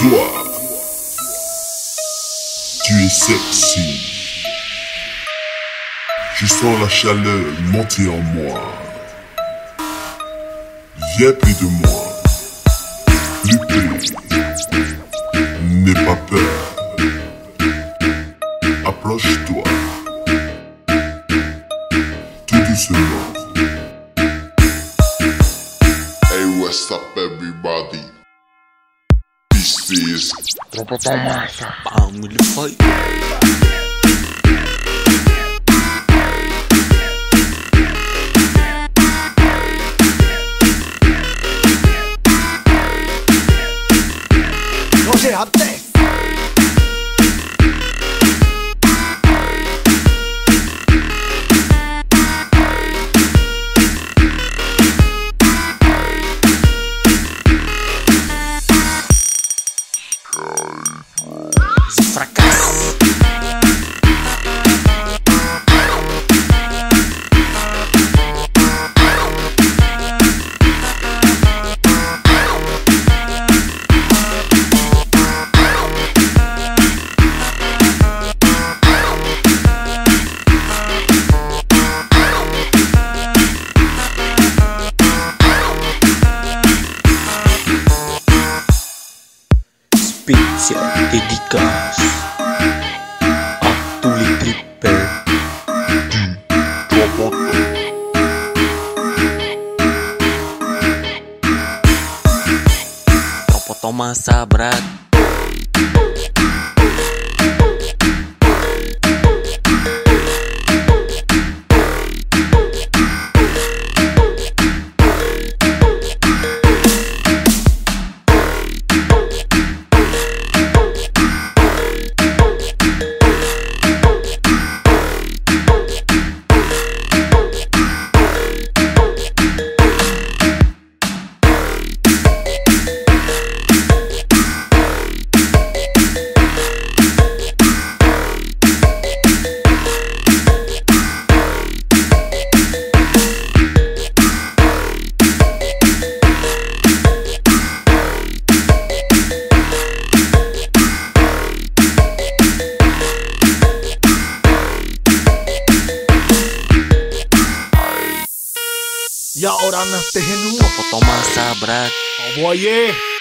Toi, tu es sexy. Je sens la chaleur monter en moi. Viens plus de moi. Flipper. N'aie pas peur. Approche-toi. Tout doucement. Hey, what's up everybody? This is Tropa Tomasa, family fight. Roger Abdes. Fracasso. Spécial dédicace à tous les trippers du Tropa. Tropa Tomasa, Brad. Ya orang nas tehenu. Tropa Tomasa, Brad. Envoyé.